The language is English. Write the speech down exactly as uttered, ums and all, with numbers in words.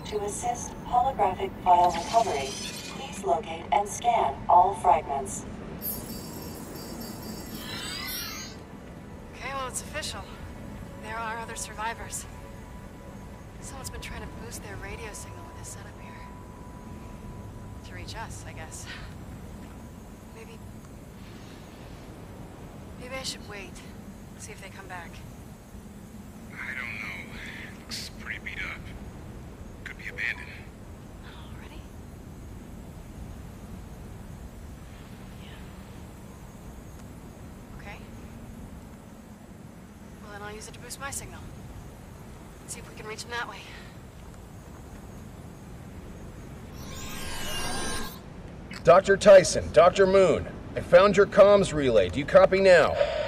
To assist holographic file recovery, please locate and scan all fragments. Okay, well, it's official. There are other survivors. Someone's been trying to boost their radio signal with this setup here. To reach us, I guess. Maybe... Maybe I should wait. See if they come back. I don't know. Looks pretty beat up. Could be abandoned. Already? Yeah. Okay. Well, then I'll use it to boost my signal. See if we can reach them that way. Doctor Tyson, Doctor Moon, I found your comms relay. Do you copy now?